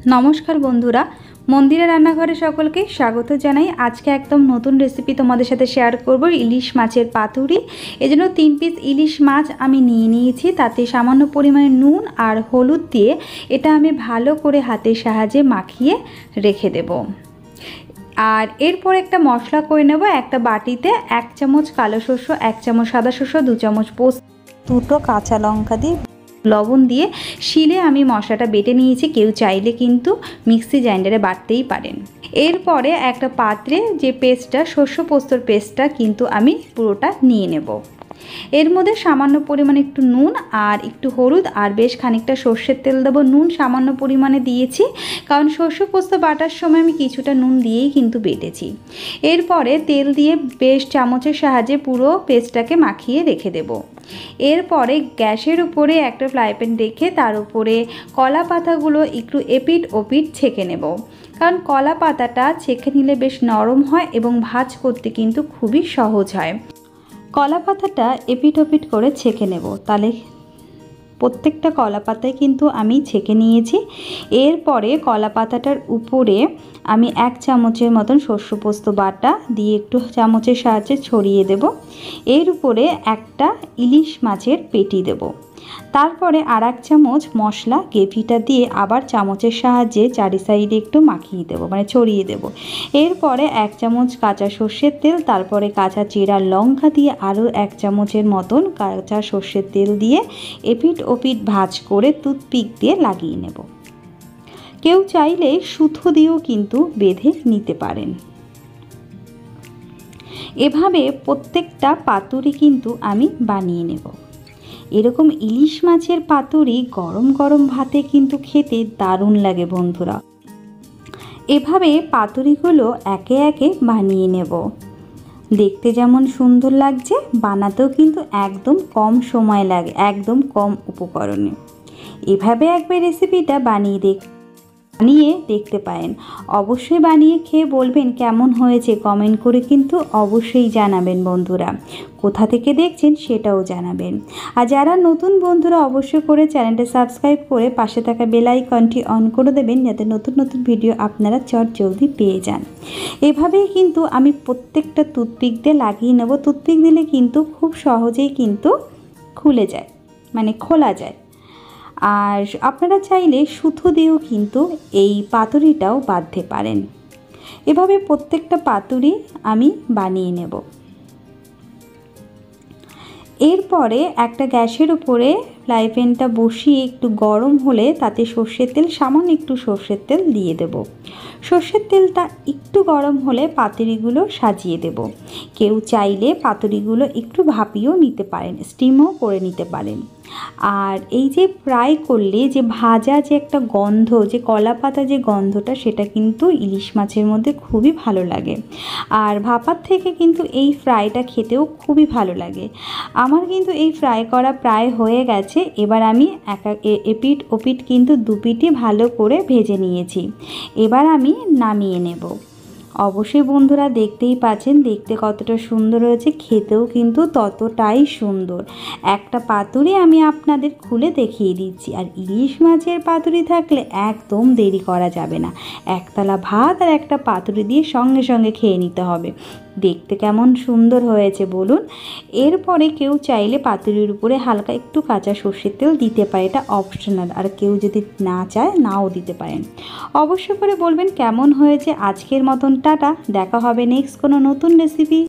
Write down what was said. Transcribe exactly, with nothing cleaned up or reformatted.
नमस्कार बंधुरा मंदिरे रान्नाघरे सकलके स्वागत जानाई। आज के एकदम नतून रेसिपि तोमादेर साथे शेयर करब इलिश माछेर पातुड़ी। एजोन्नो तीन पिस इलिश माछ आमी निये नियेछि, ताते सामान्य परिमाणे नुन और हलुद दिए एटा आमी भालो करे हाथेर साहाज्ये माखिए रेखे देब। और एरपर एक मशला करे नेब। एक बाटीते एक चामच कालो शस्य, एक चामच सादा शस्य, दो चामच पोस्त, दुटो काँचा लंका दिए लवण दिए शिले आमी मशलाटा बेटे निয়েছি। केउ चाइले किन्तु मिक्सि ग्राइंडारे बाटतेई पारेन। एरपरे एक पात्रे जे पेस्टटा शस्य पोस्तोर पेस्टटा किन्तु आमी पुरोटा निये नेब। एर मध्य सामान्य परिमाणे एकटु नुन और एकटु हलुद और बेश खानिकटा सर्षेर तेल देब। नुन सामान्य परिमाणे दिएछि कारण शस्य पोस्त बाटार समय आमी किछुटा नुन दिएई किन्तु बेटेछि। एरपरे तेल दिए बेश चामचेर साहाज्ये पुरो पेस्टटाके माखिए रेखे देब। एरपरे ग्यासेर उपरे एक फ्राई पैन रेखे तार उपरे कला पातागुलो एकटु एपिट ओपिट छेके नेब, कारण कला पाताटा छेके निले बेश नरम हय एबं भाज करते किन्तु खुबই सहज हय। कला पाताटा एपिट ओपिट करे छेके नेब। ताहले प्रत्येकटा कला पाताय किन्तु आमी छेके निয়েছি। एरपरे कला पाताटार उपरे आमी एक चामचेर मतन शस्य पोस्त बाटा दिए एकटु चामचेर साहाज्ये छड़िए देब। एर उपरे एकटा इलिश माछेर पेटी देब। तारपरे आर एक चामच मशला ग्रेभिटा दिए आबार चामचेर साहाज्ये चारि साइडे एकटु माखिए देब, माने छड़िए देब। एरपरे एक चामच काँचा सर्षेर तेल, तारपरे काँचा चिरा लंका दिए आरो एक चामचेर मतन काँचा सर्षेर तेल दिए एपिट ओपिट भाज करे टुथपिक दिए लागिए नेब। केउ चाइले सुतो दिएও किन्तु बेधे निते पारेन। एभाবে प्रत्येकटा पातुड़ी किन्तु आमी बानिয়ে नेब। एरकम इलिश माछेर पातुड़ी गरम गरम भाते किन्तु खेते दारुण लागे बंधुरा। एभाবে पातुड़ीगुलो एके एके बानिয়ে नेब। देखते जेमन सुंदर लागছে बानातेও किन्तु एकदम कम समय लागे, एकदम कम उपकरणे। एभाবে एकबार रेसिपिटा बानिয়ে देख बानिয়ে देखते पारेन। अवश्यई बानिয়ে खेয়ে বলবেন কেমন হয়েছে কমেন্ট করে কিন্তু অবশ্যই জানাবেন বন্ধুরা। কোথা থেকে দেখছেন সেটাও জানাবেন। আর যারা নতুন বন্ধুরা অবশ্যই করে চ্যানেলটা সাবস্ক্রাইব করে পাশে থাকা বেল আইকনটি অন করে দেবেন যাতে নতুন নতুন ভিডিও আপনারা চটজলদি পেয়ে যান। এভাবেই কিন্তু আমি প্রত্যেকটা টুথপিক দিয়ে লাগিয়ে নেব। টুথপিক দিলে কিন্তু খুব সহজেই কিন্তু খুলে যায়, মানে খোলা যায়। আর আপনারা চাইলে সুতো দিয়েও কিন্তু এই পাতুড়িটাও বাঁধতে পারেন। এভাবে প্রত্যেকটা পাতুড়ি আমি বানিয়ে নেব। এরপরে একটা গ্যাসের উপরে ফ্রাই প্যানটা বসিয়ে একটু গরম হলে তাতে সর্ষের তেল, সামান্য একটু সর্ষের তেল দিয়ে দেব। সর্ষের তেলটা একটু গরম হলে পাতুড়িগুলো সাজিয়ে দেব। কেউ চাইলে পাতুড়িগুলো একটু ভাপিয়েও নিতে পারেন, স্টিমও করে নিতে পারেন। আর এই যে ফ্রাই করলে যে ভাজা যে একটা গন্ধ, যে কলা পাতা যে গন্ধটা, সেটা কিন্তু ইলিশ মাছের মধ্যে খুবই ভালো লাগে। আর ভাপার থেকে কিন্তু এই ফ্রাইটা খেতেও খুবই ভালো লাগে। আমার কিন্তু এই ফ্রাই করা প্রায় হয়ে গেছে। এবার আমি এক এপিট ওপিট কিন্তু দুপিটি ভালো করে ভেজে নিয়েছি। এবার আমি নামিয়ে নেব। অবশ্যই বন্ধুরা দেখতেই পাচ্ছেন দেখতে কতটা সুন্দর হয়েছে, খেতেও কিন্তু ততটাই সুন্দর। একটা পাতুড়ি আমি আপনাদের খুলে দেখিয়ে দিচ্ছি। আর ইলিশ মাছের পাতুড়ি থাকলে একদম দেরি করা যাবে না। একতলা ভাত আর একটা পাতুড়ি দিয়ে সঙ্গে সঙ্গে খেয়ে নিতে হবে। দেখতে কেমন সুন্দর হয়েছে বলুন। এরপরে কেউ চাইলে পাতুড়ির উপরে হালকা একটু কাঁচা সর্ষের তেল দিতে পারে, এটা অপশনাল। আর কেউ যদি না চায় নাও দিতে পারেন। অবশ্য করে বলবেন কেমন হয়েছে। আজকের মতন টাটা, দেখা হবে নেক্সট কোনো নতুন রেসিপি।